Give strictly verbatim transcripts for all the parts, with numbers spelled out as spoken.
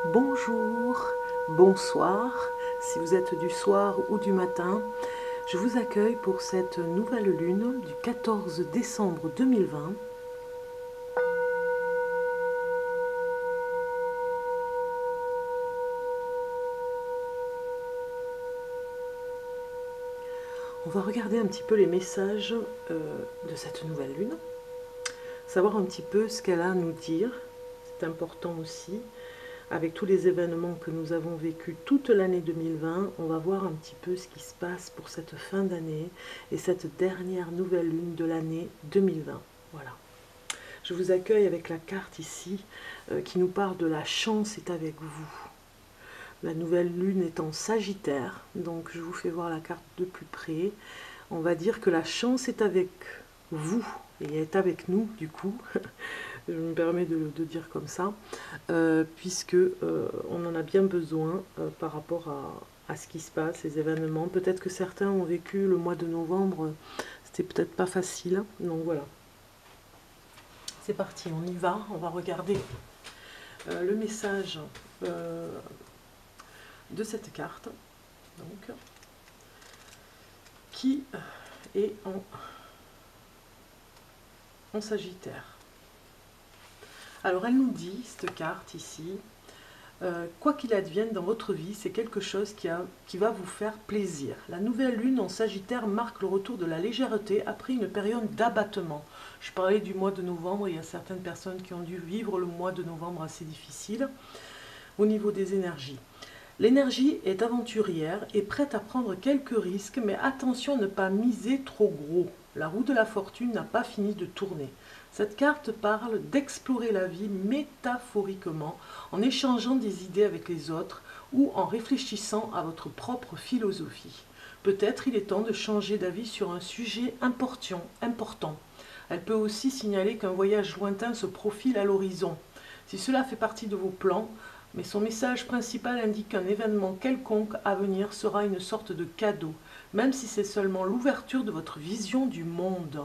Bonjour, bonsoir, si vous êtes du soir ou du matin, je vous accueille pour cette nouvelle lune du quatorze décembre deux mille vingt. On va regarder un petit peu les messages euh, de cette nouvelle lune, savoir un petit peu ce qu'elle a à nous dire, c'est important aussi. Avec tous les événements que nous avons vécus toute l'année deux mille vingt, on va voir un petit peu ce qui se passe pour cette fin d'année et cette dernière nouvelle lune de l'année deux mille vingt. Voilà. Je vous accueille avec la carte ici euh, qui nous parle de la chance est avec vous. La nouvelle lune est en Sagittaire, donc je vous fais voir la carte de plus près. On va dire que la chance est avec vous et est avec nous du coup. Je me permets de, de dire comme ça, euh, puisque euh, on en a bien besoin euh, par rapport à, à ce qui se passe, les événements. Peut-être que certains ont vécu le mois de novembre, c'était peut-être pas facile, donc voilà. C'est parti, on y va, on va regarder euh, le message euh, de cette carte, donc, qui est en, en Sagittaire. Alors elle nous dit, cette carte ici, euh, quoi qu'il advienne dans votre vie, c'est quelque chose qui, a, qui va vous faire plaisir. La nouvelle lune en Sagittaire marque le retour de la légèreté après une période d'abattement. Je parlais du mois de novembre, il y a certaines personnes qui ont dû vivre le mois de novembre assez difficile au niveau des énergies. L'énergie est aventurière et prête à prendre quelques risques, mais attention à ne pas miser trop gros. La roue de la fortune n'a pas fini de tourner. Cette carte parle d'explorer la vie métaphoriquement, en échangeant des idées avec les autres ou en réfléchissant à votre propre philosophie. Peut-être il est temps de changer d'avis sur un sujet important, important. Elle peut aussi signaler qu'un voyage lointain se profile à l'horizon. Si cela fait partie de vos plans, mais son message principal indique qu'un événement quelconque à venir sera une sorte de cadeau, même si c'est seulement l'ouverture de votre vision du monde.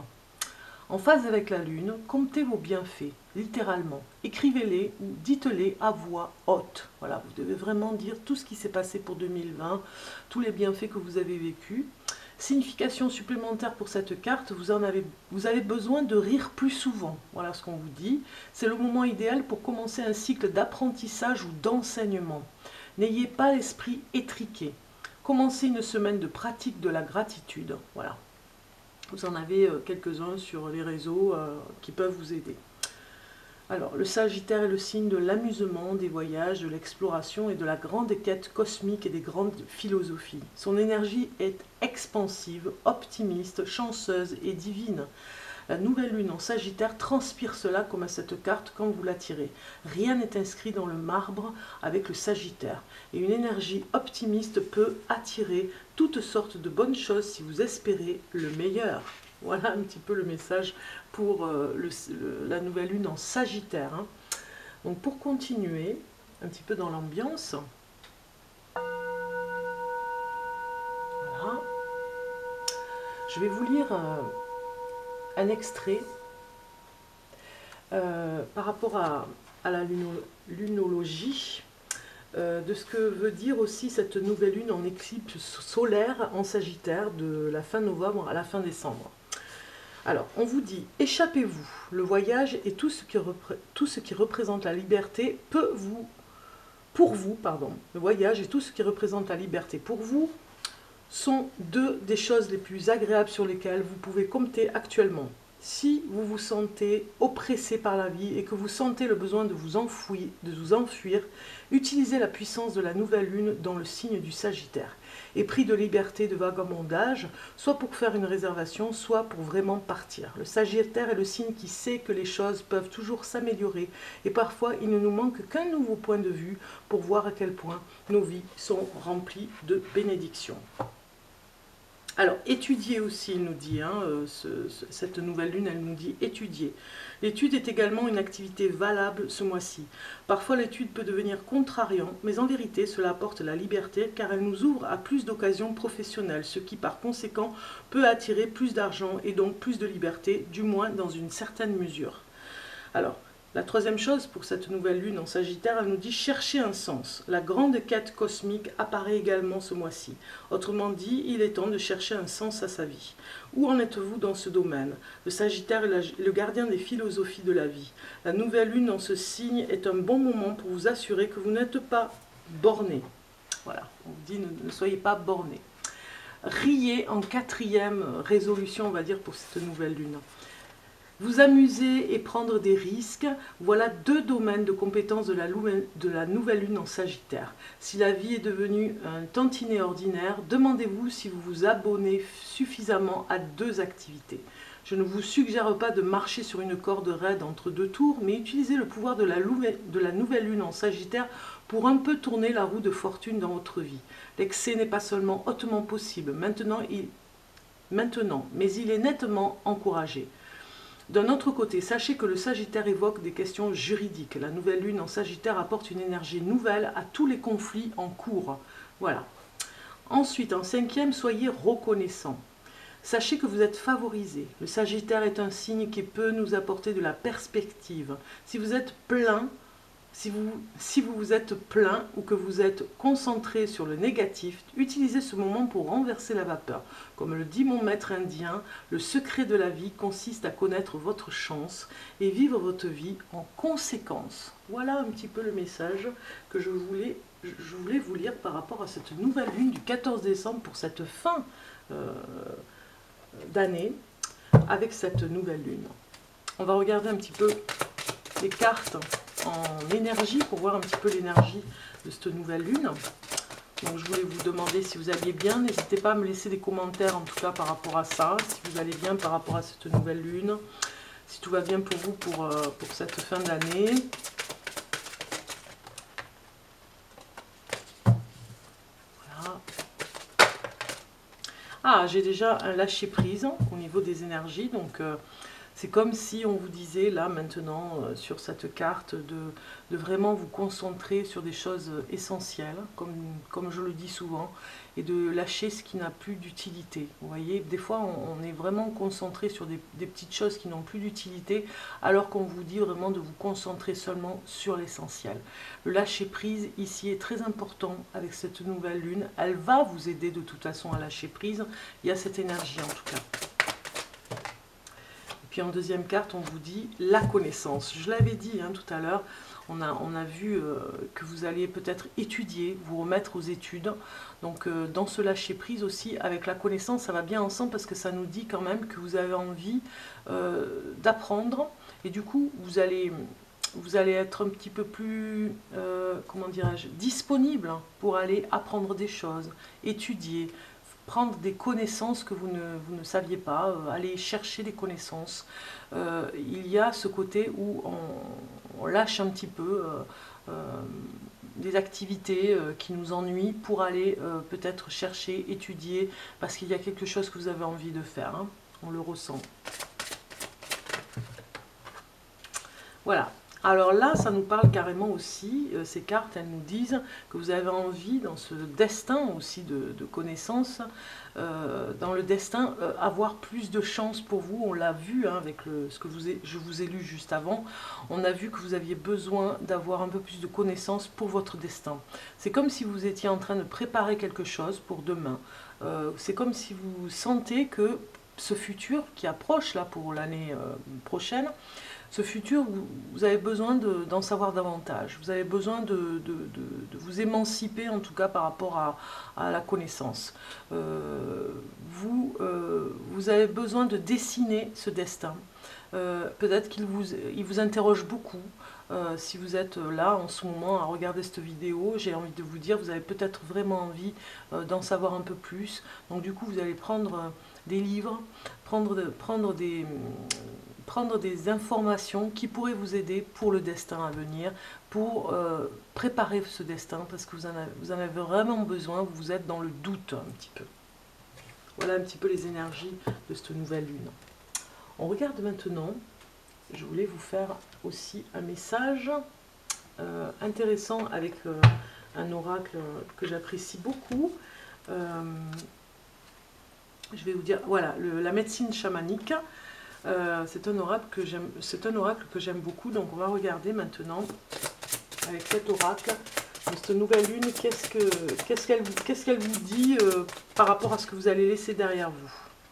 En phase avec la lune, comptez vos bienfaits, littéralement. Écrivez-les ou dites-les à voix haute. Voilà, vous devez vraiment dire tout ce qui s'est passé pour deux mille vingt, tous les bienfaits que vous avez vécus. Signification supplémentaire pour cette carte, vous, en avez, vous avez besoin de rire plus souvent. Voilà ce qu'on vous dit. C'est le moment idéal pour commencer un cycle d'apprentissage ou d'enseignement. N'ayez pas l'esprit étriqué. Commencez une semaine de pratique de la gratitude. Voilà. Vous en avez quelques-uns sur les réseaux euh, qui peuvent vous aider. Alors, le Sagittaire est le signe de l'amusement, des voyages, de l'exploration et de la grande quête cosmique et des grandes philosophies. Son énergie est expansive, optimiste, chanceuse et divine. La nouvelle lune en Sagittaire transpire cela comme à cette carte quand vous la tirez. Rien n'est inscrit dans le marbre avec le Sagittaire. Et une énergie optimiste peut attirer toutes sortes de bonnes choses si vous espérez le meilleur. Voilà un petit peu le message pour euh, le, le, la nouvelle lune en Sagittaire. Hein. Donc pour continuer un petit peu dans l'ambiance, voilà, je vais vous lire euh, un extrait euh, par rapport à, à la luno, lunologie, euh, de ce que veut dire aussi cette nouvelle lune en éclipse solaire en Sagittaire de la fin novembre à la fin décembre. Alors, on vous dit, échappez-vous, le voyage et tout ce qui, tout ce qui représente la liberté peut vous, pour vous, pardon, le voyage et tout ce qui représente la liberté pour vous sont deux des choses les plus agréables sur lesquelles vous pouvez compter actuellement. Si vous vous sentez oppressé par la vie et que vous sentez le besoin de vous enfouir, de vous enfuir, utilisez la puissance de la nouvelle lune dans le signe du Sagittaire. Épris de liberté, de vagabondage, soit pour faire une réservation, soit pour vraiment partir. Le Sagittaire est le signe qui sait que les choses peuvent toujours s'améliorer et parfois il ne nous manque qu'un nouveau point de vue pour voir à quel point nos vies sont remplies de bénédictions. Alors, étudier aussi, il nous dit, hein, ce, ce, cette nouvelle lune, elle nous dit étudier. L'étude est également une activité valable ce mois-ci. Parfois, l'étude peut devenir contrariant, mais en vérité, cela apporte la liberté car elle nous ouvre à plus d'occasions professionnelles, ce qui, par conséquent, peut attirer plus d'argent et donc plus de liberté, du moins dans une certaine mesure. Alors, La troisième chose pour cette nouvelle lune en Sagittaire, elle nous dit chercher un sens. La grande quête cosmique apparaît également ce mois-ci. Autrement dit, il est temps de chercher un sens à sa vie. Où en êtes-vous dans ce domaine? Le Sagittaire est le gardien des philosophies de la vie. La nouvelle lune dans ce signe est un bon moment pour vous assurer que vous n'êtes pas borné. Voilà, on vous dit ne, ne soyez pas borné. Riez en quatrième résolution, on va dire, pour cette nouvelle lune. Vous amuser et prendre des risques, voilà deux domaines de compétences de la, de la nouvelle lune en Sagittaire. Si la vie est devenue un tantinet ordinaire, demandez-vous si vous vous abonnez suffisamment à deux activités. Je ne vous suggère pas de marcher sur une corde raide entre deux tours, mais utilisez le pouvoir de la, de la nouvelle lune en Sagittaire pour un peu tourner la roue de fortune dans votre vie. L'excès n'est pas seulement hautement possible maintenant, il, maintenant, mais il est nettement encouragé. D'un autre côté, sachez que le Sagittaire évoque des questions juridiques. La nouvelle lune en Sagittaire apporte une énergie nouvelle à tous les conflits en cours. Voilà. Ensuite, en cinquième, soyez reconnaissant. Sachez que vous êtes favorisé. Le Sagittaire est un signe qui peut nous apporter de la perspective. Si vous êtes plein, si vous, si vous vous êtes plein ou que vous êtes concentré sur le négatif, utilisez ce moment pour renverser la vapeur. Comme le dit mon maître indien, le secret de la vie consiste à connaître votre chance et vivre votre vie en conséquence. Voilà un petit peu le message que je voulais, je voulais vous lire par rapport à cette nouvelle lune du quatorze décembre pour cette fin euh, d'année avec cette nouvelle lune. On va regarder un petit peu les cartes en énergie pour voir un petit peu l'énergie de cette nouvelle lune. Donc je voulais vous demander si vous alliez bien, n'hésitez pas à me laisser des commentaires en tout cas par rapport à ça, si vous allez bien par rapport à cette nouvelle lune, si tout va bien pour vous pour, euh, pour cette fin d'année. Voilà. Ah, j'ai déjà un lâcher prise au niveau des énergies, donc euh, c'est comme si on vous disait là maintenant euh, sur cette carte de, de vraiment vous concentrer sur des choses essentielles, comme, comme je le dis souvent, et de lâcher ce qui n'a plus d'utilité. Vous voyez, des fois on, on est vraiment concentré sur des, des petites choses qui n'ont plus d'utilité, alors qu'on vous dit vraiment de vous concentrer seulement sur l'essentiel. Le lâcher prise ici est très important avec cette nouvelle lune. Elle va vous aider de toute façon à lâcher prise. Il y a cette énergie en tout cas. Puis en deuxième carte, on vous dit la connaissance. Je l'avais dit hein, tout à l'heure, on a, on a vu euh, que vous alliez peut-être étudier, vous remettre aux études. Donc euh, dans ce lâcher-prise aussi, avec la connaissance, ça va bien ensemble parce que ça nous dit quand même que vous avez envie euh, d'apprendre. Et du coup, vous allez, vous allez être un petit peu plus, euh, comment dirais-je, disponible pour aller apprendre des choses, étudier, prendre des connaissances que vous ne, vous ne saviez pas, euh, aller chercher des connaissances. Euh, il y a ce côté où on, on lâche un petit peu euh, euh, des activités euh, qui nous ennuient pour aller euh, peut-être chercher, étudier, parce qu'il y a quelque chose que vous avez envie de faire. Hein. On le ressent. Voilà. Alors là, ça nous parle carrément aussi, euh, ces cartes, elles nous disent que vous avez envie, dans ce destin aussi de, de connaissances, euh, dans le destin, euh, avoir plus de chance pour vous. On l'a vu hein, avec le, ce que vous ai, je vous ai lu juste avant, on a vu que vous aviez besoin d'avoir un peu plus de connaissances pour votre destin. C'est comme si vous étiez en train de préparer quelque chose pour demain. Euh, c'est comme si vous sentez que ce futur qui approche là pour l'année euh, prochaine, ce futur, vous, vous avez besoin d'en savoir davantage. Vous avez besoin de, de, de, de vous émanciper, en tout cas par rapport à, à la connaissance. Euh, vous, euh, vous avez besoin de dessiner ce destin. Euh, Peut-être qu'il vous, il vous interroge beaucoup. Euh, si vous êtes là en ce moment à regarder cette vidéo, j'ai envie de vous dire, vous avez peut-être vraiment envie euh, d'en savoir un peu plus. Donc du coup, vous allez prendre des livres, prendre, de, prendre des... prendre des informations qui pourraient vous aider pour le destin à venir, pour euh, préparer ce destin, parce que vous en, avez, vous en avez vraiment besoin, vous êtes dans le doute un petit peu. Voilà un petit peu les énergies de cette nouvelle lune. On regarde maintenant, je voulais vous faire aussi un message euh, intéressant avec euh, un oracle que j'apprécie beaucoup. Euh, je vais vous dire, voilà, le, la médecine chamanique. Euh, c'est un oracle que j'aime, c'est un oracle que j'aime beaucoup, donc on va regarder maintenant avec cet oracle, cette nouvelle lune, qu'est-ce que, qu'est-ce qu'elle, qu'est-ce qu'elle vous dit euh, par rapport à ce que vous allez laisser derrière vous.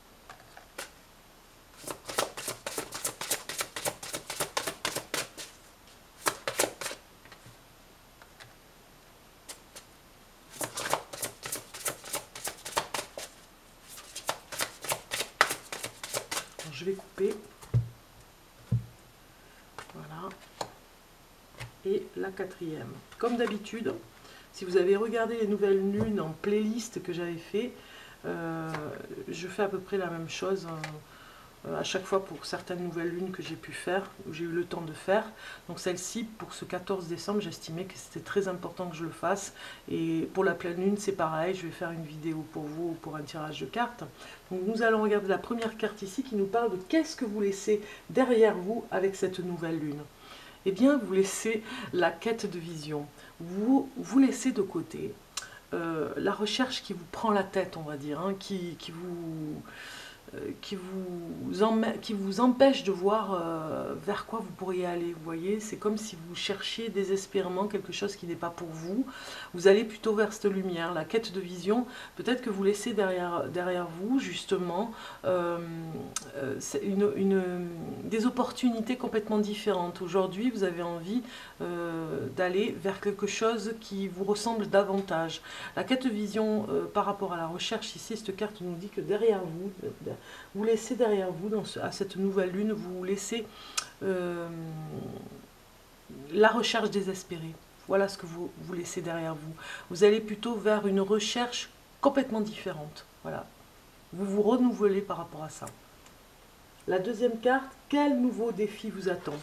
Alors, je vais couper. Voilà. Et la quatrième. Comme d'habitude, si vous avez regardé les nouvelles lunes en playlist que j'avais fait, euh, je fais à peu près la même chose euh, à chaque fois pour certaines nouvelles lunes que j'ai pu faire, où j'ai eu le temps de faire. Donc celle-ci, pour ce quatorze décembre, j'estimais que c'était très important que je le fasse. Et pour la pleine lune, c'est pareil, je vais faire une vidéo pour vous, pour un tirage de cartes. Donc nous allons regarder la première carte ici qui nous parle de qu'est-ce que vous laissez derrière vous avec cette nouvelle lune. Eh bien, vous laissez la quête de vision, vous, vous laissez de côté euh, la recherche qui vous prend la tête, on va dire, hein, qui, qui, vous, euh, qui, vous emmè- qui vous empêche de voir euh, vers quoi vous pourriez aller. Vous voyez, c'est comme si vous cherchiez désespérément quelque chose qui n'est pas pour vous. Vous allez plutôt vers cette lumière, la quête de vision. Peut-être que vous laissez derrière, derrière vous, justement, euh, euh, une, une, des opportunités complètement différentes. Aujourd'hui, vous avez envie euh, d'aller vers quelque chose qui vous ressemble davantage. La quête de vision euh, par rapport à la recherche, ici, cette carte nous dit que derrière vous, vous laissez derrière vous, dans ce, à cette nouvelle lune, vous laissez euh, la recherche désespérée. Voilà ce que vous, vous laissez derrière vous. Vous allez plutôt vers une recherche complètement différente. Voilà. Vous vous renouvelez par rapport à ça. La deuxième carte, quel nouveau défi vous attend?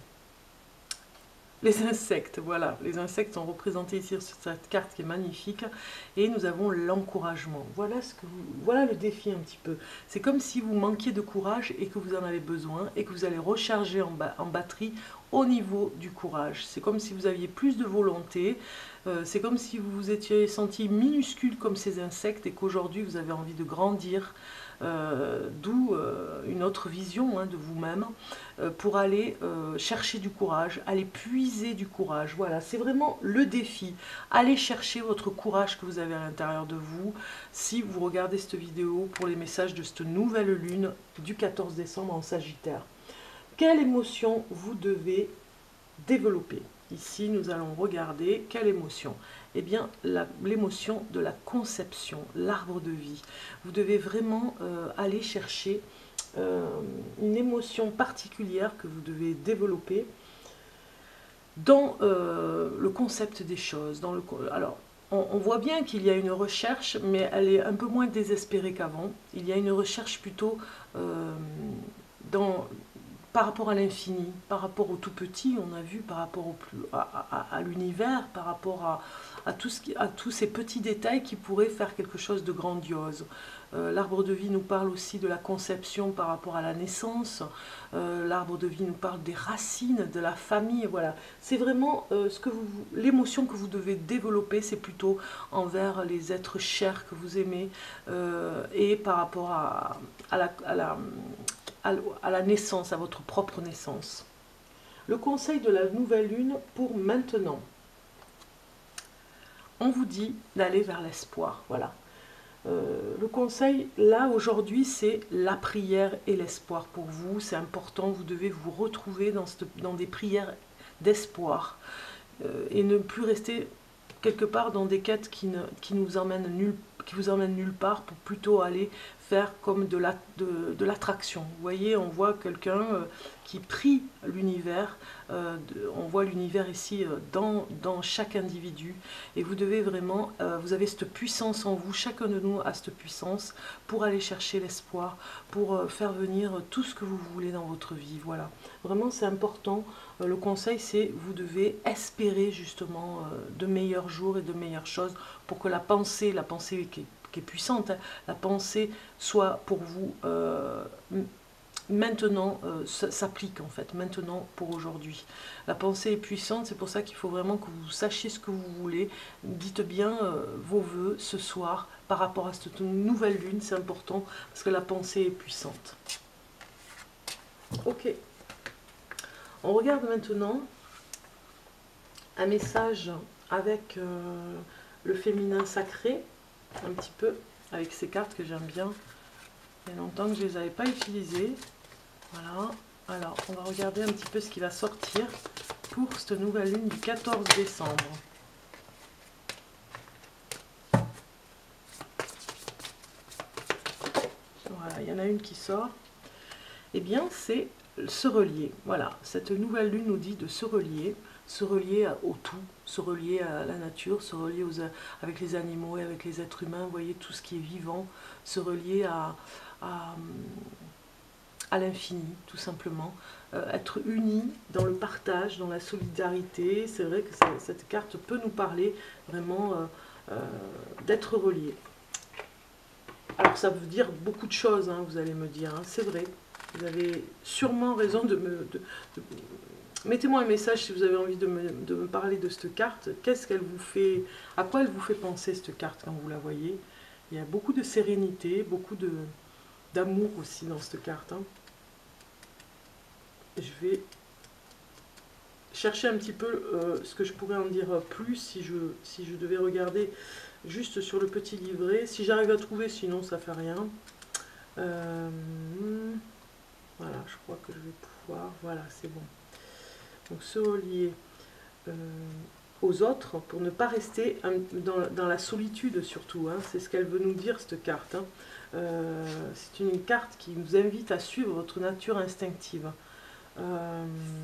Les insectes, voilà. Les insectes sont représentés ici sur cette carte qui est magnifique. Et nous avons l'encouragement. Voilà, ce que vous, voilà le défi un petit peu. C'est comme si vous manquiez de courage et que vous en avez besoin et que vous allez recharger en, ba en batterie au niveau du courage. C'est comme si vous aviez plus de volonté. Euh, c'est comme si vous vous étiez senti minuscule comme ces insectes et qu'aujourd'hui vous avez envie de grandir. Euh, D'où euh, une autre vision hein, de vous-même euh, pour aller euh, chercher du courage, aller puiser du courage. Voilà, c'est vraiment le défi. Allez chercher votre courage que vous avez à l'intérieur de vous si vous regardez cette vidéo pour les messages de cette nouvelle lune du quatorze décembre en Sagittaire. Quelle émotion vous devez développer? Ici, nous allons regarder quelle émotion. Eh bien, l'émotion de la conception, l'arbre de vie. Vous devez vraiment euh, aller chercher euh, une émotion particulière que vous devez développer dans euh, le concept des choses. Dans le, alors, on, on voit bien qu'il y a une recherche, mais elle est un peu moins désespérée qu'avant. Il y a une recherche plutôt euh, dans... par rapport à l'infini, par rapport au tout petit, on a vu, par rapport au plus, à, à, à l'univers, par rapport à, à, tout ce qui, à tous ces petits détails qui pourraient faire quelque chose de grandiose. Euh, l'arbre de vie nous parle aussi de la conception par rapport à la naissance. Euh, l'arbre de vie nous parle des racines, de la famille. Voilà, c'est vraiment euh, ce que vous, l'émotion que vous devez développer, c'est plutôt envers les êtres chers que vous aimez euh, et par rapport à, à la, à la à la naissance, à votre propre naissance. Le conseil de la nouvelle lune pour maintenant. On vous dit d'aller vers l'espoir. Voilà. Euh, le conseil, là, aujourd'hui, c'est la prière et l'espoir pour vous. C'est important, vous devez vous retrouver dans, cette, dans des prières d'espoir euh, et ne plus rester quelque part dans des quêtes qui, ne, qui, nous emmènent nulle, qui vous emmènent nulle part pour plutôt aller faire comme de la, de, de l'attraction. Vous voyez, on voit quelqu'un euh, qui prie l'univers, euh, on voit l'univers ici euh, dans, dans chaque individu, et vous devez vraiment, euh, vous avez cette puissance en vous, chacun de nous a cette puissance pour aller chercher l'espoir, pour euh, faire venir tout ce que vous voulez dans votre vie. Voilà, vraiment c'est important. Euh, le conseil c'est, vous devez espérer justement euh, de meilleurs jours et de meilleures choses pour que la pensée, la pensée qui est qui est puissante, hein, la pensée soit pour vous euh, maintenant, euh, s'applique en fait, maintenant pour aujourd'hui. La pensée est puissante, c'est pour ça qu'il faut vraiment que vous sachiez ce que vous voulez. Dites bien euh, vos vœux ce soir par rapport à cette nouvelle lune, c'est important parce que la pensée est puissante. Ok. On regarde maintenant un message avec euh, le féminin sacré, un petit peu, avec ces cartes que j'aime bien. Il y a longtemps que je ne les avais pas utilisées. Voilà. Alors, on va regarder un petit peu ce qui va sortir pour cette nouvelle lune du quatorze décembre. Voilà, il y en a une qui sort. Eh bien, c'est se relier. Voilà, cette nouvelle lune nous dit de se relier, se relier au tout, se relier à la nature, se relier aux, avec les animaux et avec les êtres humains, vous voyez, tout ce qui est vivant, se relier à, à, à l'infini, tout simplement. Euh, être unis dans le partage, dans la solidarité. C'est vrai que ça, cette carte peut nous parler vraiment euh, euh, d'être reliés. Alors ça veut dire beaucoup de choses, hein, vous allez me dire, hein, c'est vrai. Vous avez sûrement raison de me... De, de, mettez-moi un message si vous avez envie de me, de me parler de cette carte. Qu'est-ce qu'elle vous fait... À quoi elle vous fait penser, cette carte, quand vous la voyez? Il y a beaucoup de sérénité, beaucoup de d'amour aussi dans cette carte. Hein. Je vais chercher un petit peu euh, ce que je pourrais en dire plus si je, si je devais regarder juste sur le petit livret. Si j'arrive à trouver, sinon ça fait rien. Euh, voilà, je crois que je vais pouvoir... Voilà, c'est bon. Donc se relier euh, aux autres pour ne pas rester dans, dans la solitude surtout. Hein. C'est ce qu'elle veut nous dire, cette carte. Hein. Euh, c'est une carte qui nous invite à suivre votre nature instinctive. Euh,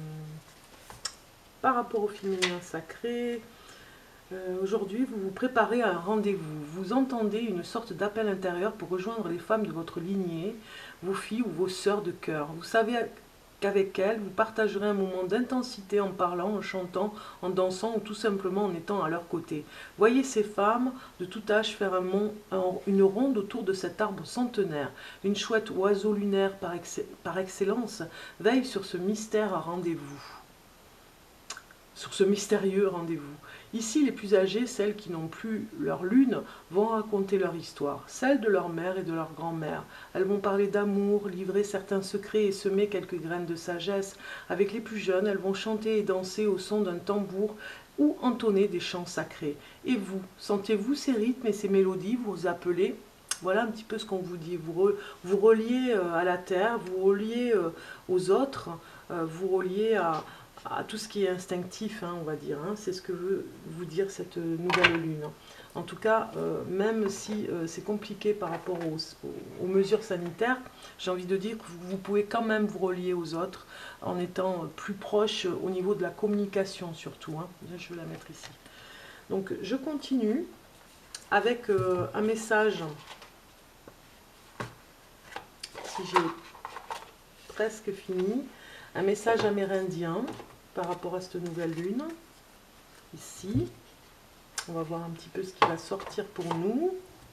par rapport au féminin sacré, euh, aujourd'hui vous vous préparez à un rendez-vous. Vous entendez une sorte d'appel intérieur pour rejoindre les femmes de votre lignée, vos filles ou vos sœurs de cœur. Vous savez qu'avec elles, vous partagerez un moment d'intensité en parlant, en chantant, en dansant ou tout simplement en étant à leur côté. Voyez ces femmes de tout âge faire un mont, un, une ronde autour de cet arbre centenaire. Une chouette oiseau lunaire par, ex, par excellence veille sur ce mystère à rendez-vous. Sur ce mystérieux rendez-vous. Ici, les plus âgées, celles qui n'ont plus leur lune, vont raconter leur histoire, celle de leur mère et de leur grand-mère. Elles vont parler d'amour, livrer certains secrets et semer quelques graines de sagesse. Avec les plus jeunes, elles vont chanter et danser au son d'un tambour ou entonner des chants sacrés. Et vous, sentez-vous ces rythmes et ces mélodies, vous vous appelez? Voilà un petit peu ce qu'on vous dit. Vous, re, vous reliez à la terre, vous reliez aux autres, vous reliez à... à tout ce qui est instinctif, hein, on va dire. Hein. C'est ce que veut vous dire cette nouvelle lune. En tout cas, euh, même si euh, c'est compliqué par rapport aux, aux, aux mesures sanitaires, j'ai envie de dire que vous pouvez quand même vous relier aux autres en étant plus proche au niveau de la communication surtout. Hein. Je vais la mettre ici. Donc, je continue avec euh, un message, si j'ai presque fini, un message amérindien par rapport à cette nouvelle lune, ici. On va voir un petit peu ce qui va sortir pour nous.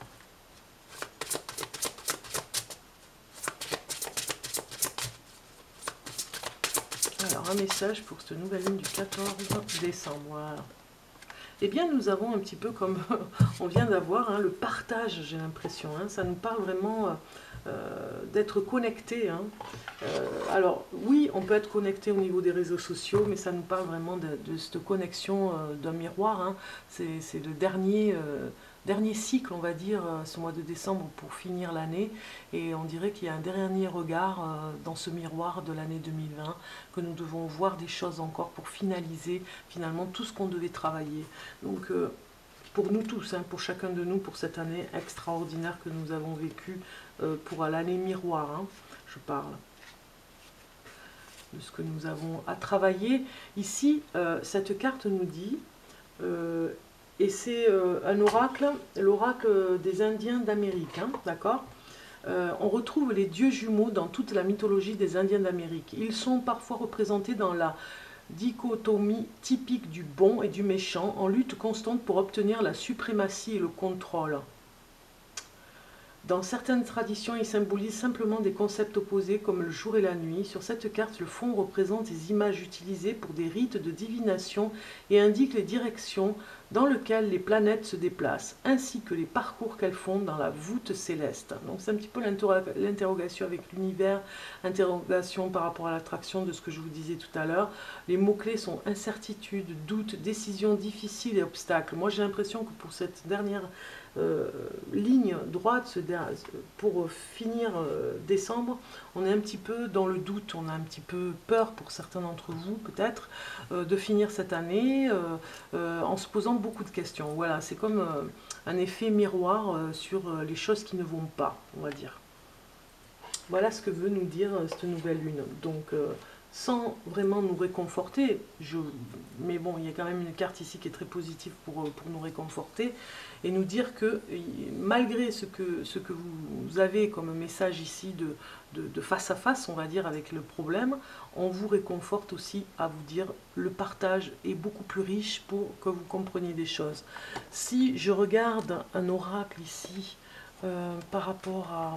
Alors, un message pour cette nouvelle lune du quatorze décembre. Voilà. Eh bien, nous avons un petit peu comme on vient d'avoir, hein, le partage, j'ai l'impression. Hein, ça nous parle vraiment... Euh, Euh, d'être connecté. Hein. Euh, alors oui, on peut être connecté au niveau des réseaux sociaux, mais ça nous parle vraiment de, de cette connexion euh, d'un miroir. Hein. C'est le dernier, euh, dernier cycle, on va dire, euh, ce mois de décembre pour finir l'année. Et on dirait qu'il y a un dernier regard euh, dans ce miroir de l'année deux mille vingt, que nous devons voir des choses encore pour finaliser finalement tout ce qu'on devait travailler. Donc euh, pour nous tous, hein, pour chacun de nous, pour cette année extraordinaire que nous avons vécue, euh, pour l'année miroir, hein, je parle de ce que nous avons à travailler. Ici, euh, cette carte nous dit, euh, et c'est euh, un oracle, l'oracle des Indiens d'Amérique, hein, d'accord ? Euh, on retrouve les dieux jumeaux dans toute la mythologie des Indiens d'Amérique. Ils sont parfois représentés dans la dichotomie typique du bon et du méchant, en lutte constante pour obtenir la suprématie et le contrôle. Dans certaines traditions, ils symbolisent simplement des concepts opposés comme le jour et la nuit. Sur cette carte, le fond représente des images utilisées pour des rites de divination et indique les directions dans lequel les planètes se déplacent, ainsi que les parcours qu'elles font dans la voûte céleste. Donc c'est un petit peu l'interrogation avec l'univers, interrogation par rapport à l'attraction de ce que je vous disais tout à l'heure. Les mots-clés sont incertitude, doute, décision difficile et obstacle. Moi j'ai l'impression que pour cette dernière euh, ligne droite, pour finir euh, décembre, on est un petit peu dans le doute, on a un petit peu peur pour certains d'entre vous peut-être, euh, de finir cette année euh, euh, en se posant beaucoup de questions. Voilà, c'est comme euh, un effet miroir euh, sur euh, les choses qui ne vont pas, on va dire. Voilà ce que veut nous dire euh, cette nouvelle lune. Donc, euh, sans vraiment nous réconforter, je, mais bon, il y a quand même une carte ici qui est très positive pour, pour nous réconforter, et nous dire que malgré ce que, ce que vous avez comme message ici de, de, de face à face, on va dire, avec le problème, on vous réconforte aussi à vous dire le partage est beaucoup plus riche pour que vous compreniez des choses. Si je regarde un oracle ici, euh, par rapport à...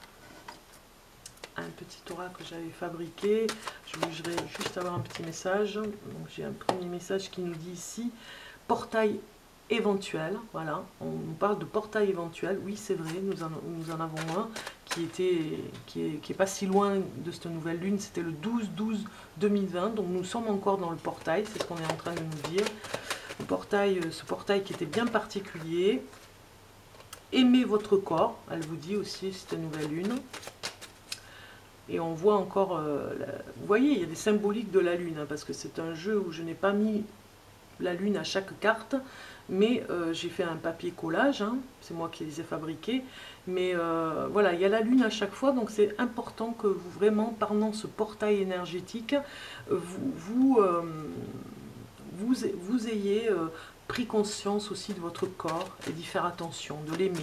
un petit oracle que j'avais fabriqué, je voudrais juste avoir un petit message. Donc j'ai un premier message qui nous dit ici portail éventuel. Voilà, on nous parle de portail éventuel. Oui, c'est vrai, nous en, nous en avons un qui était qui est, qui est pas si loin de cette nouvelle lune. C'était le douze douze deux mille vingt, donc nous sommes encore dans le portail, c'est ce qu'on est en train de nous dire. Le portail, ce portail qui était bien particulier. Aimez votre corps, elle vous dit aussi cette nouvelle lune. Et on voit encore, euh, la... vous voyez, il y a des symboliques de la lune, hein, parce que c'est un jeu où je n'ai pas mis la lune à chaque carte, mais euh, j'ai fait un papier collage, hein, c'est moi qui les ai fabriqués, mais euh, voilà, il y a la lune à chaque fois, donc c'est important que vous, vraiment, pendant ce portail énergétique, vous, vous, euh, vous, vous ayez euh, pris conscience aussi de votre corps et d'y faire attention, de l'aimer.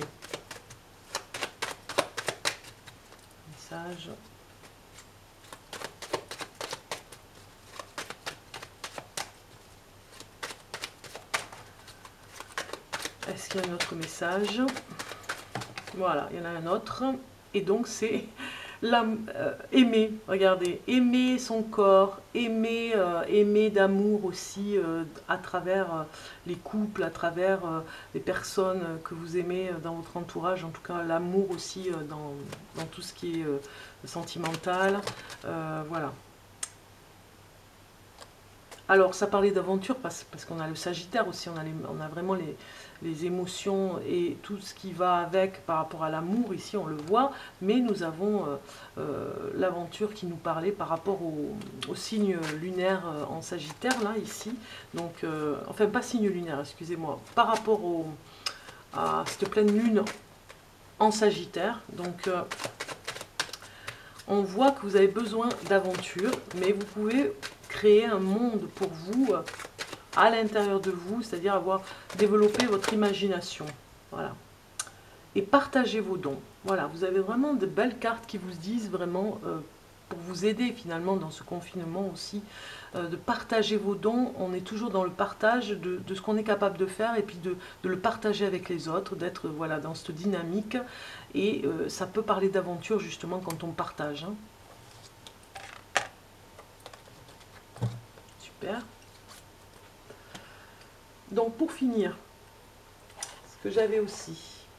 Message. Est-ce qu'il y a un autre message? Voilà, il y en a un autre. Et donc c'est euh, aimer, regardez, aimer son corps, aimer, euh, aimer d'amour aussi euh, à travers euh, les couples, à travers euh, les personnes que vous aimez dans votre entourage, en tout cas l'amour aussi euh, dans, dans tout ce qui est euh, sentimental. Euh, voilà. Alors, ça parlait d'aventure parce, parce qu'on a le Sagittaire aussi, on a, les, on a vraiment les, les émotions et tout ce qui va avec par rapport à l'amour, ici on le voit, mais nous avons euh, euh, l'aventure qui nous parlait par rapport au, au signe lunaire euh, en Sagittaire, là, ici. Donc, euh, enfin, pas signe lunaire, excusez-moi, par rapport au, à cette pleine lune en Sagittaire. Donc, euh, on voit que vous avez besoin d'aventure, mais vous pouvez créer un monde pour vous, à l'intérieur de vous, c'est-à-dire avoir développé votre imagination. Voilà. Et partager vos dons. Voilà, vous avez vraiment de belles cartes qui vous disent vraiment, euh, pour vous aider finalement dans ce confinement aussi, euh, de partager vos dons. On est toujours dans le partage de, de ce qu'on est capable de faire et puis de, de le partager avec les autres, d'être voilà, dans cette dynamique. Et euh, ça peut parler d'aventure justement quand on partage. Hein. Super. Donc pour finir, ce que j'avais aussi,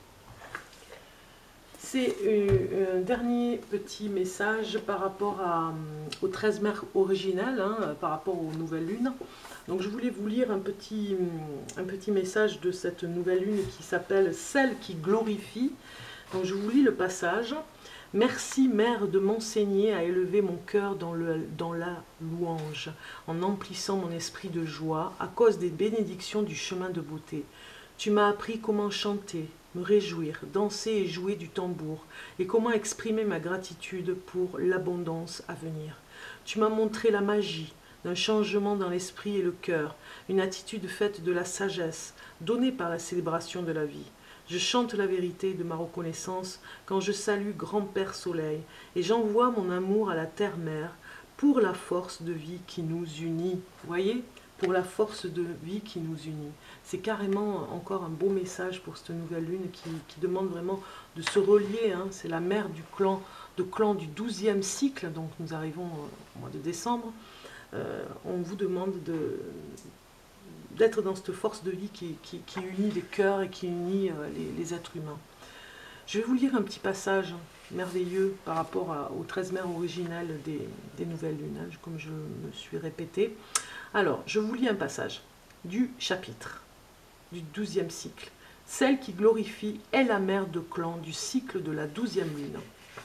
c'est un dernier petit message par rapport à, au treize mers original, hein, par rapport aux nouvelles lunes. Donc je voulais vous lire un petit, un petit message de cette nouvelle lune qui s'appelle « Celle qui glorifie ». Donc je vous lis le passage. « Merci, Mère, de m'enseigner à élever mon cœur dans, le, dans la louange, en emplissant mon esprit de joie à cause des bénédictions du chemin de beauté. Tu m'as appris comment chanter, me réjouir, danser et jouer du tambour, et comment exprimer ma gratitude pour l'abondance à venir. Tu m'as montré la magie d'un changement dans l'esprit et le cœur, une attitude faite de la sagesse, donnée par la célébration de la vie. Je chante la vérité de ma reconnaissance quand je salue Grand-Père Soleil, et j'envoie mon amour à la terre-mère pour la force de vie qui nous unit. » Vous voyez ? Pour la force de vie qui nous unit. C'est carrément encore un beau message pour cette nouvelle lune qui, qui demande vraiment de se relier. Hein. C'est la mère du clan, de clan du douzième cycle, donc nous arrivons au mois de décembre. Euh, on vous demande de, d'être dans cette force de vie qui, qui, qui unit les cœurs et qui unit euh, les, les êtres humains. Je vais vous lire un petit passage merveilleux par rapport à, aux treize mères originelles des, des nouvelles lunes, hein, comme je me suis répétée. Alors, je vous lis un passage du chapitre du douzième cycle. Celle qui glorifie est la mère de clan du cycle de la douzième lune.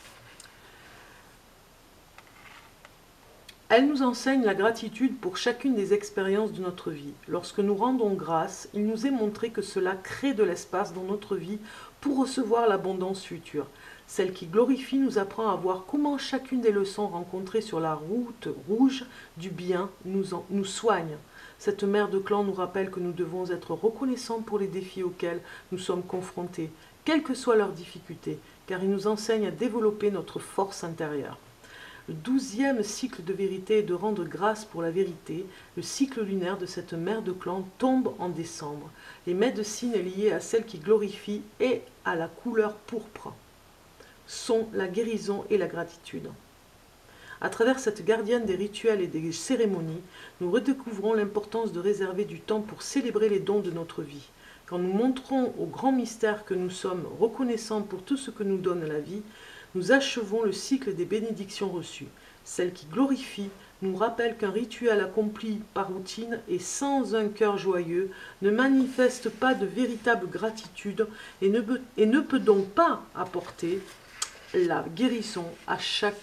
Elle nous enseigne la gratitude pour chacune des expériences de notre vie. Lorsque nous rendons grâce, il nous est montré que cela crée de l'espace dans notre vie pour recevoir l'abondance future. Celle qui glorifie nous apprend à voir comment chacune des leçons rencontrées sur la route rouge du bien nous, en, nous soigne. Cette mère de clan nous rappelle que nous devons être reconnaissants pour les défis auxquels nous sommes confrontés, quelles que soient leurs difficultés, car il nous enseigne à développer notre force intérieure. Le douzième cycle de vérité est de rendre grâce pour la vérité. Le cycle lunaire de cette mère de clan tombe en décembre. Les médecines liées à celle qui glorifie et à la couleur pourpre sont la guérison et la gratitude. À travers cette gardienne des rituels et des cérémonies, nous redécouvrons l'importance de réserver du temps pour célébrer les dons de notre vie. Quand nous montrons au grand mystère que nous sommes reconnaissants pour tout ce que nous donne la vie, nous achevons le cycle des bénédictions reçues. Celle qui glorifie nous rappelle qu'un rituel accompli par routine et sans un cœur joyeux ne manifeste pas de véritable gratitude et ne peut, et ne peut donc pas apporter la guérison à chaque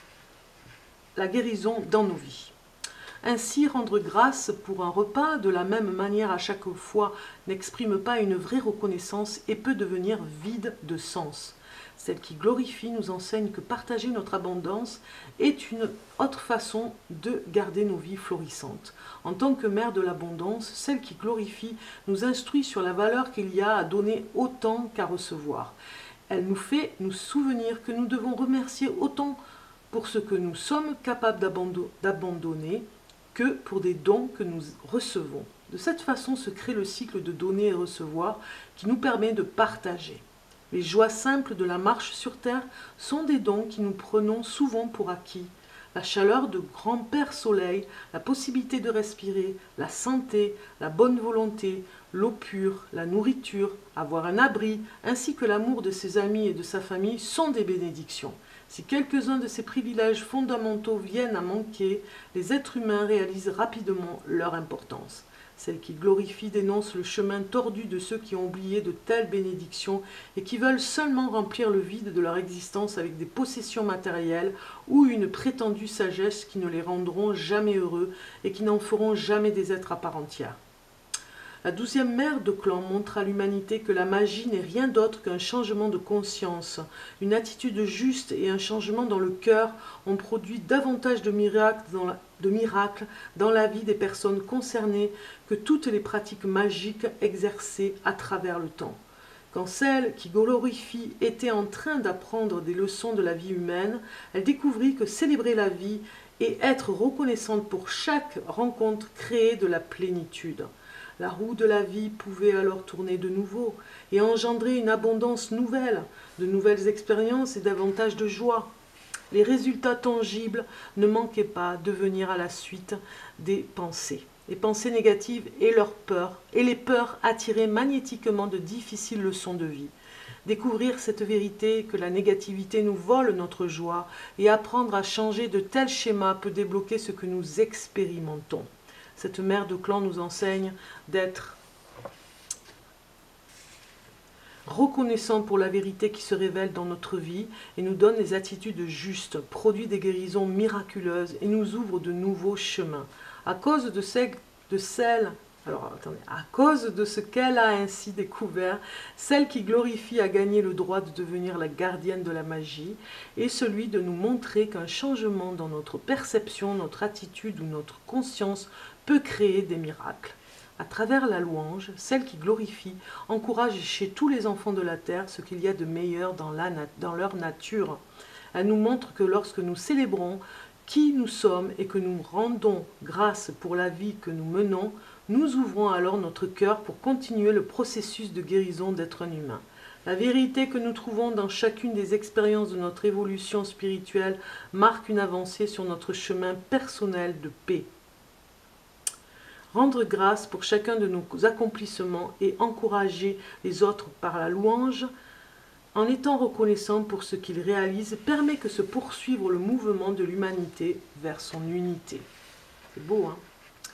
la guérison dans nos vies. Ainsi, rendre grâce pour un repas de la même manière à chaque fois n'exprime pas une vraie reconnaissance et peut devenir vide de sens. Celle qui glorifie nous enseigne que partager notre abondance est une autre façon de garder nos vies florissantes. En tant que mère de l'abondance, celle qui glorifie nous instruit sur la valeur qu'il y a à donner autant qu'à recevoir. Elle nous fait nous souvenir que nous devons remercier autant pour ce que nous sommes capables d'abandonner que pour des dons que nous recevons. De cette façon se crée le cycle de donner et recevoir qui nous permet de partager. Les joies simples de la marche sur terre sont des dons qui nous prenons souvent pour acquis. La chaleur de grand-père soleil, la possibilité de respirer, la santé, la bonne volonté, l'eau pure, la nourriture, avoir un abri, ainsi que l'amour de ses amis et de sa famille sont des bénédictions. Si quelques-uns de ces privilèges fondamentaux viennent à manquer, les êtres humains réalisent rapidement leur importance. Celle qui glorifie dénonce le chemin tordu de ceux qui ont oublié de telles bénédictions et qui veulent seulement remplir le vide de leur existence avec des possessions matérielles ou une prétendue sagesse qui ne les rendront jamais heureux et qui n'en feront jamais des êtres à part entière. La douzième mère de clan montre à l'humanité que la magie n'est rien d'autre qu'un changement de conscience. Une attitude juste et un changement dans le cœur ont produit davantage de miracles dans la, de miracles dans la vie des personnes concernées que toutes les pratiques magiques exercées à travers le temps. Quand celle qui glorifie était en train d'apprendre des leçons de la vie humaine, elle découvrit que célébrer la vie et être reconnaissante pour chaque rencontre créait de la plénitude. La roue de la vie pouvait alors tourner de nouveau et engendrer une abondance nouvelle, de nouvelles expériences et davantage de joie. Les résultats tangibles ne manquaient pas de venir à la suite des pensées. Les pensées négatives et leurs peurs, et les peurs attiraient magnétiquement de difficiles leçons de vie. Découvrir cette vérité que la négativité nous vole notre joie et apprendre à changer de tels schémas peut débloquer ce que nous expérimentons. Cette mère de clan nous enseigne d'être reconnaissant pour la vérité qui se révèle dans notre vie et nous donne les attitudes justes, produit des guérisons miraculeuses et nous ouvre de nouveaux chemins. À cause de celle, de celle alors, attendez, à cause de ce qu'elle a ainsi découvert, celle qui glorifie a gagné le droit de devenir la gardienne de la magie et celui de nous montrer qu'un changement dans notre perception, notre attitude ou notre conscience peut créer des miracles. À travers la louange, celle qui glorifie encourage chez tous les enfants de la terre ce qu'il y a de meilleur dans, la, dans leur nature. Elle nous montre que lorsque nous célébrons qui nous sommes et que nous rendons grâce pour la vie que nous menons, nous ouvrons alors notre cœur pour continuer le processus de guérison d'être un humain. La vérité que nous trouvons dans chacune des expériences de notre évolution spirituelle marque une avancée sur notre chemin personnel de paix. rendre grâce pour chacun de nos accomplissements et encourager les autres par la louange, en étant reconnaissant pour ce qu'ils réalisent, permet que se poursuive le mouvement de l'humanité vers son unité. C'est beau, hein?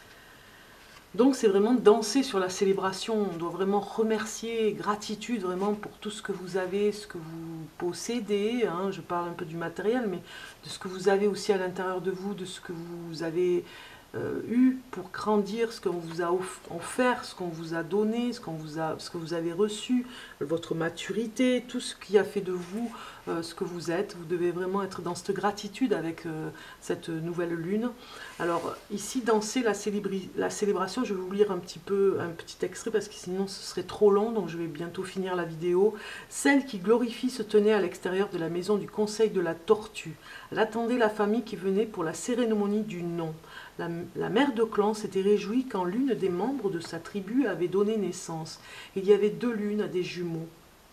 Donc c'est vraiment danser sur la célébration, on doit vraiment remercier, gratitude vraiment pour tout ce que vous avez, ce que vous possédez, hein. Je parle un peu du matériel, mais de ce que vous avez aussi à l'intérieur de vous, de ce que vous avez euh, eu pour grandir, ce qu'on vous a offert, ce qu'on vous a donné, ce, qu'on vous a, ce que vous avez reçu, votre maturité, tout ce qui a fait de vous euh, ce que vous êtes. Vous devez vraiment être dans cette gratitude avec euh, cette nouvelle lune. Alors ici, danser la, la célébration, je vais vous lire un petit peu un petit extrait parce que sinon ce serait trop long, donc je vais bientôt finir la vidéo. Celle qui glorifie se tenait à l'extérieur de la maison du conseil de la tortue. Elle attendait la famille qui venait pour la cérémonie du nom. La, la mère de clan s'était réjouie quand l'une des membres de sa tribu avait donné naissance. Il y avait deux lunes à des jumeaux.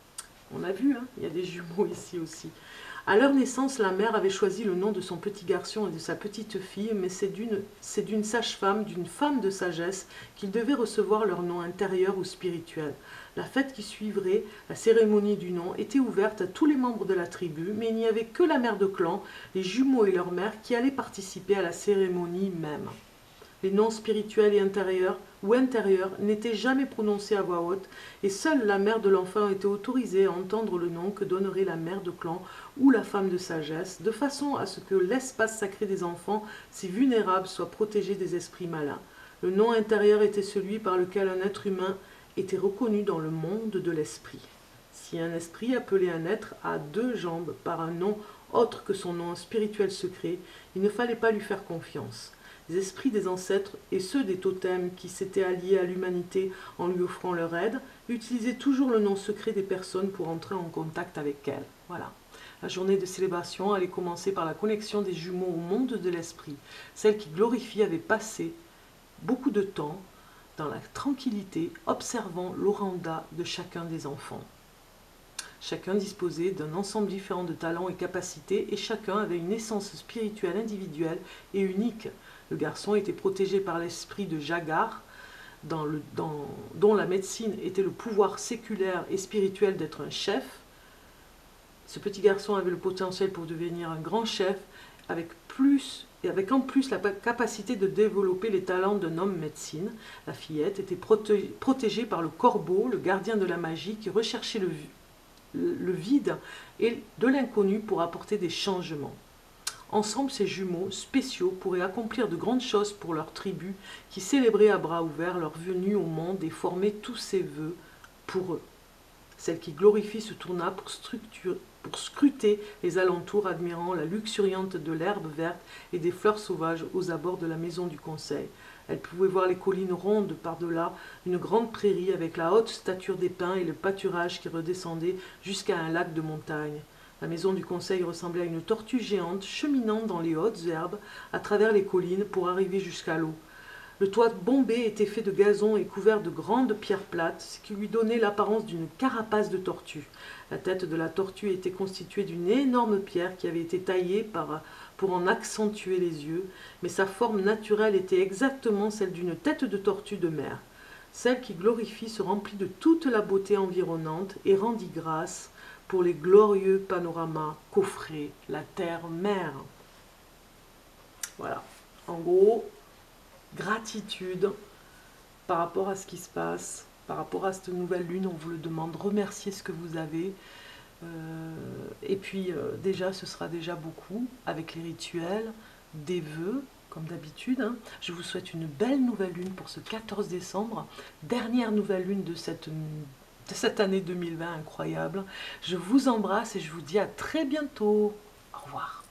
On a vu, hein, il y a des jumeaux ici aussi. À leur naissance, la mère avait choisi le nom de son petit garçon et de sa petite fille, mais c'est d'une c'est d'une sage-femme, d'une femme de sagesse, qu'ils devaient recevoir leur nom intérieur ou spirituel. La fête qui suivrait, la cérémonie du nom, était ouverte à tous les membres de la tribu, mais il n'y avait que la mère de clan, les jumeaux et leur mère qui allaient participer à la cérémonie même. Les noms spirituels et intérieurs ou intérieurs n'étaient jamais prononcés à voix haute, et seule la mère de l'enfant était autorisée à entendre le nom que donnerait la mère de clan ou la femme de sagesse, de façon à ce que l'espace sacré des enfants, si vulnérable, soit protégé des esprits malins. Le nom intérieur était celui par lequel un être humain était reconnu dans le monde de l'esprit. Si un esprit appelait un être à deux jambes par un nom autre que son nom spirituel secret, il ne fallait pas lui faire confiance. Les esprits des ancêtres et ceux des totems qui s'étaient alliés à l'humanité en lui offrant leur aide, utilisaient toujours le nom secret des personnes pour entrer en contact avec elles. Voilà. La journée de célébration allait commencer par la connexion des jumeaux au monde de l'esprit. Celle qui glorifie avait passé beaucoup de temps dans la tranquillité, observant l'oranda de chacun des enfants. Chacun disposait d'un ensemble différent de talents et capacités, et chacun avait une essence spirituelle individuelle et unique. Le garçon était protégé par l'esprit de Jagar, dans le, dans, dont la médecine était le pouvoir séculaire et spirituel d'être un chef. Ce petit garçon avait le potentiel pour devenir un grand chef, avec plus et avec en plus la capacité de développer les talents d'un homme médecine. La fillette était protégée, protégée par le corbeau, le gardien de la magie, qui recherchait le, le vide et de l'inconnu pour apporter des changements. Ensemble, ces jumeaux spéciaux pourraient accomplir de grandes choses pour leur tribu, qui célébrait à bras ouverts leur venue au monde et formait tous ses vœux pour eux. Celle qui glorifie se tourna pour, pour scruter les alentours, admirant la luxuriante de l'herbe verte et des fleurs sauvages aux abords de la maison du conseil. Elle pouvait voir les collines rondes par-delà, une grande prairie avec la haute stature des pins et le pâturage qui redescendait jusqu'à un lac de montagne. La maison du conseil ressemblait à une tortue géante cheminant dans les hautes herbes à travers les collines pour arriver jusqu'à l'eau. Le toit bombé était fait de gazon et couvert de grandes pierres plates, ce qui lui donnait l'apparence d'une carapace de tortue. La tête de la tortue était constituée d'une énorme pierre qui avait été taillée par, pour en accentuer les yeux, mais sa forme naturelle était exactement celle d'une tête de tortue de mer. Celle qui glorifie se remplit de toute la beauté environnante et rendit grâce pour les glorieux panoramas qu'offrait la terre-mer. Voilà, en gros, gratitude par rapport à ce qui se passe, par rapport à cette nouvelle lune, on vous le demande, remerciez ce que vous avez. Euh, et puis euh, déjà, ce sera déjà beaucoup avec les rituels, des vœux, comme d'habitude. Hein. Je vous souhaite une belle nouvelle lune pour ce quatorze décembre, dernière nouvelle lune de cette de cette année deux mille vingt incroyable. Je vous embrasse et je vous dis à très bientôt. Au revoir.